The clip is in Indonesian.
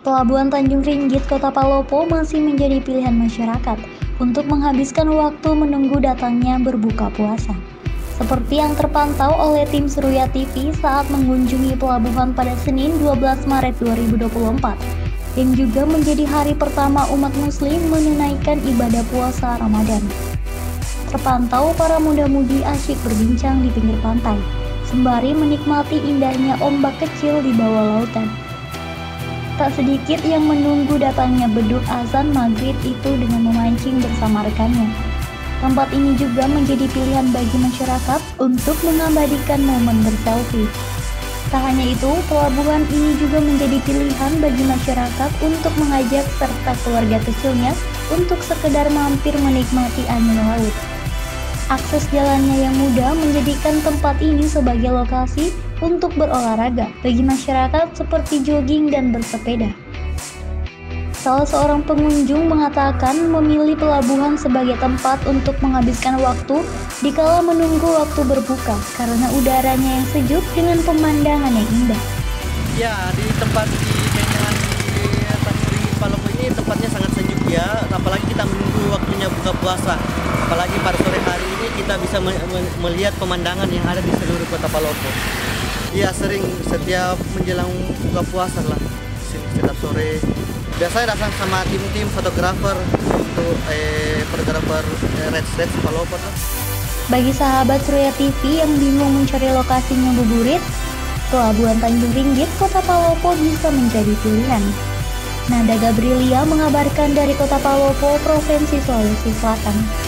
Pelabuhan Tanjung Ringgit, Kota Palopo masih menjadi pilihan masyarakat untuk menghabiskan waktu menunggu datangnya berbuka puasa. Seperti yang terpantau oleh tim Seruya TV saat mengunjungi pelabuhan pada Senin 12 Maret 2024, yang juga menjadi hari pertama umat muslim menunaikan ibadah puasa Ramadan. Terpantau para muda-mudi asyik berbincang di pinggir pantai, sembari menikmati indahnya ombak kecil di bawah lautan. Tak sedikit yang menunggu datangnya beduk azan maghrib itu dengan memancing bersama rekannya. Tempat ini juga menjadi pilihan bagi masyarakat untuk mengabadikan momen berselfie. Tak hanya itu, pelabuhan ini juga menjadi pilihan bagi masyarakat untuk mengajak serta keluarga kecilnya untuk sekedar mampir menikmati angin laut. Akses jalannya yang mudah menjadikan tempat ini sebagai lokasi untuk berolahraga bagi masyarakat seperti jogging dan bersepeda. Salah seorang pengunjung mengatakan memilih pelabuhan sebagai tempat untuk menghabiskan waktu dikala menunggu waktu berbuka karena udaranya yang sejuk dengan pemandangan yang indah. Ya, di tempat di Menyangan di Tanjung Ringgit Palopo ini tempatnya sangat sejuk ya, apalagi kita menunggu waktunya buka puasa. Apalagi pada sore hari ini kita bisa melihat pemandangan yang ada di seluruh Kota Palopo. Iya, sering setiap menjelang buka puasa lah, setiap sore. Biasanya datang sama tim-tim fotografer untuk fotografer Red Palopo. Bagi sahabat Seruya TV yang bingung mencari lokasinya ngabuburit, Pelabuhan Tanjung Ringgit, Kota Palopo bisa menjadi pilihan. Nada Gabrilia mengabarkan dari Kota Palopo, Provinsi Sulawesi Selatan.